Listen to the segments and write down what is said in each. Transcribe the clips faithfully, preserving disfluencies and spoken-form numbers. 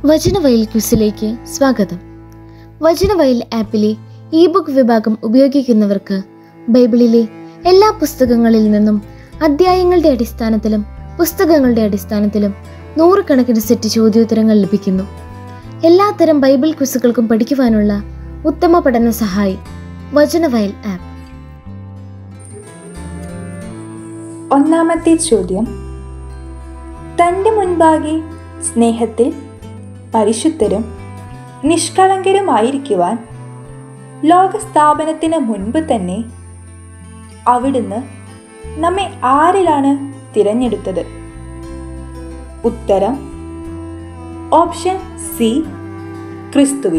വചനവയൽ ക്വിസിലേക്ക് സ്വാഗതം. Vachanavayal ആപ്പിലെ E book വിഭാഗം ഉപയോഗിക്കുന്നവർക്ക് ബൈബിളിലെ എല്ലാ പുസ്തകങ്ങളിൽ നിന്നും അധ്യായങ്ങളുടെ അടിസ്ഥാനത്തിലും പുസ്തകങ്ങളുടെ അടിസ്ഥാനത്തിലും നൂറുകണക്കിന് സെറ്റ് ചോദ്യോത്തരങ്ങൾ ലഭിക്കുന്നു. എല്ലാത്തരം ബൈബിൾ ക്വിസുകൾക്കും പഠിക്കുവാനുള്ള ഉത്തമ പഠന സഹായി വചനവയൽ ആപ്പ്. ഒന്നാമത്തെ ചോദ്യം: തൻ്റെ മുൻപാകെ സ്നേഹത്തിൽ പരിശുദ്ധരും നിഷ്കളങ്കരുമായിരിക്കുവാൻ ലോകസ്ഥാപനത്തിന് മുൻപ് തന്നെ അവിടുന്ന് നമ്മെ ആരിലാണ് തിരഞ്ഞെടുത്തത്? ഉത്തരം ഓപ്ഷൻ സി, ക്രിസ്തുവിൽ.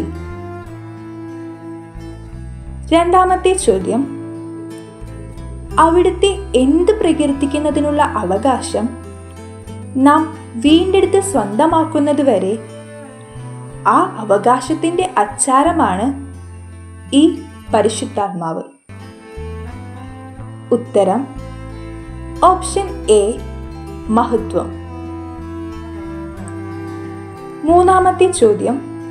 രണ്ടാമത്തെ ചോദ്യം: അവിടുത്തെ എന്ത് പ്രകീർത്തിക്കുന്നതിനുള്ള അവകാശം നാം വീണ്ടെടുത്ത് സ്വന്തമാക്കുന്നത് വരെ ആ അവകാശത്തിന്റെ അച്ചാരമാണ് ഈ പരിശുദ്ധാത്മാവ്? ഉത്തരം ഓപ്ഷൻ എ, മഹത്വം. മൂന്നാമത്തെ ചോദ്യം: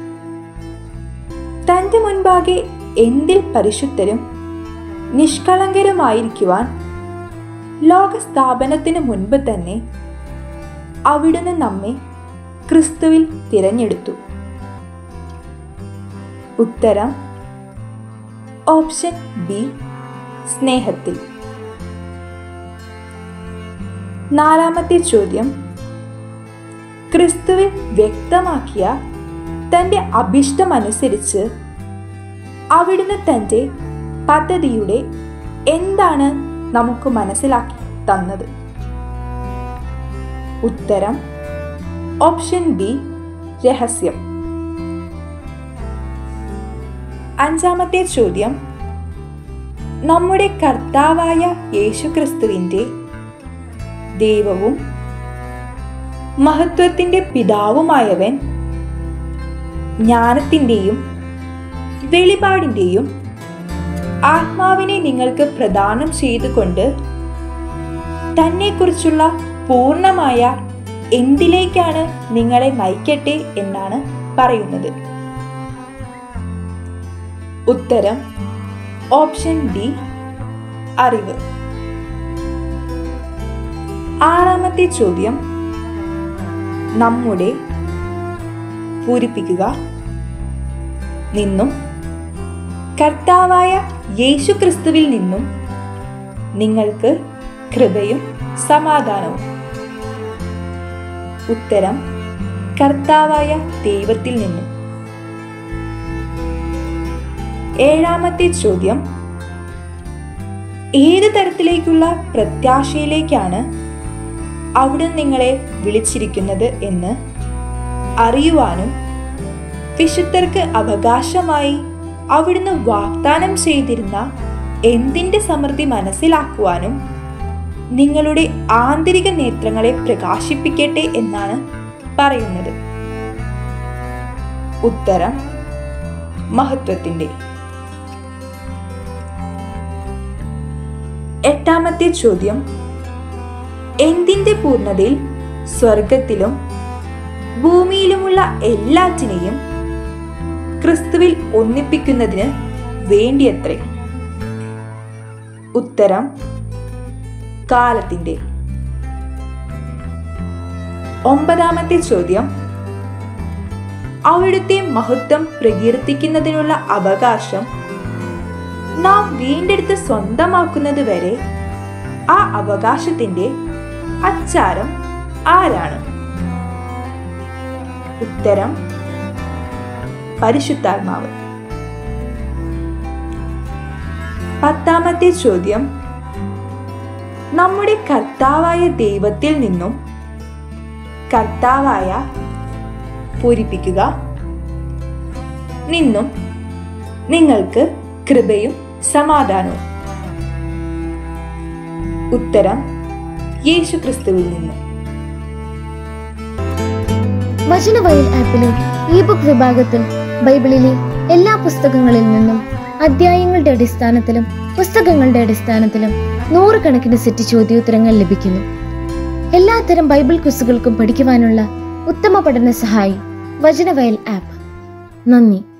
തന്റെ മുൻപാകെ എന്തിൽ പരിശുദ്ധരും നിഷ്കളങ്കരുമായിരിക്കുവാൻ ലോകസ്ഥാപനത്തിന് മുൻപ് തന്നെ അവിടുന്ന് നമ്മെ ക്രിസ്തുവിൽ തിരഞ്ഞെടുത്തു? ഉത്തരം ഓപ്ഷൻ ബി, സ്നേഹത്തിൽ. നാലാമത്തെ ചോദ്യം: ക്രിസ്തുവിൽ വ്യക്തമാക്കിയ തൻ്റെ അഭിഷ്ടമനുസരിച്ച് അവിടുന്ന് തൻ്റെ പദ്ധതിയുടെ എന്താണ് നമുക്ക് മനസ്സിലാക്കി തന്നത്? ഉത്തരം ഓപ്ഷൻ ബി, രഹസ്യം. അഞ്ചാമത്തെ ചോദ്യം: നമ്മുടെ കർത്താവായ യേശുക്രിസ്തുവിൻ്റെ ദൈവവും മഹത്വത്തിൻ്റെ പിതാവുമായവൻ ജ്ഞാനത്തിൻ്റെയും വെളിപാടിൻ്റെയും ആത്മാവിനെ നിങ്ങൾക്ക് പ്രദാനം ചെയ്തുകൊണ്ട് തന്നെക്കുറിച്ചുള്ള പൂർണ്ണമായ എന്തിലേക്കാണ് നിങ്ങളെ നയിക്കട്ടെ എന്നാണ് പറയുന്നത്? ഉത്തരം ഓപ്ഷൻ ഡി, അറിവ്. ആറാമത്തെ ചോദ്യം: നമ്മുടെ പൂരിപ്പിക്കുക നിന്നും കർത്താവായ യേശുക്രിസ്തുവിൽ നിന്നും നിങ്ങൾക്ക് കൃപയും സമാധാനവും. ഉത്തരം കർത്താവായ ദൈവത്തിൽ നിന്നും. ഏഴാമത്തെ ചോദ്യം: ഏത് തരത്തിലേക്കുള്ള പ്രത്യാശയിലേക്കാണ് അവിടുന്ന് നിങ്ങളെ വിളിച്ചിരിക്കുന്നത് എന്ന് അറിയുവാനും വിശുദ്ധർക്ക് അവകാശമായി അവിടുന്ന് വാഗ്ദാനം ചെയ്തിരുന്ന എന്തിൻ്റെ സമൃദ്ധി മനസ്സിലാക്കുവാനും നിങ്ങളുടെ ആന്തരിക നേത്രങ്ങളെ പ്രകാശിപ്പിക്കട്ടെ എന്നാണ് പറയുന്നത്? ഉത്തരം മഹത്വത്തിൻ്റെ. എട്ടാമത്തെ ചോദ്യം: എന്തിൻ്റെ പൂർണ്ണതയിൽ സ്വർഗത്തിലും ഭൂമിയിലുമുള്ള എല്ലാറ്റിനെയും ക്രിസ്തുവിൽ ഒന്നിപ്പിക്കുന്നതിന് വേണ്ടിയത്രേ? ഉത്തരം കാലത്തിൻ്റെ. ഒമ്പതാമത്തെ ചോദ്യം: അവിടുത്തെ മഹത്വം പ്രകീർത്തിക്കുന്നതിനുള്ള അവകാശം നാം വീണ്ടെടുത്ത് സ്വന്തമാക്കുന്നത് വരെ ആ അവകാശത്തിന്റെ അച്ചാരം ആരാണ്? ഉത്തരം പരിശുദ്ധാത്മാവ്. പത്താമത്തെ ചോദ്യം: നമ്മുടെ കർത്താവായ ദൈവത്തിൽ നിന്നും കർത്താവായ പൂരിപ്പിക്കുക നിന്നും നിങ്ങൾക്ക് കൃപയും സമാധാനവും. ഉത്തരം യേശുക്രിസ്തുവിൽ നിന്നും. വചനവയൽ ആപ്പിലെ ഇ ബുക്ക് വിഭാഗത്തിൽ ബൈബിളിലെ എല്ലാ പുസ്തകങ്ങളിൽ നിന്നും അധ്യായങ്ങളുടെ അടിസ്ഥാനത്തിലും പുസ്തകങ്ങളുടെ അടിസ്ഥാനത്തിലും നൂറുകണക്കിന് സെറ്റ് ചോദ്യോത്തരങ്ങൾ ലഭിക്കുന്നു. എല്ലാത്തരം ബൈബിൾ ക്വിസുകൾക്കും പഠിക്കുവാനുള്ള ഉത്തമ പഠന സഹായി വചനവയൽ ആപ്പ്. നന്ദി.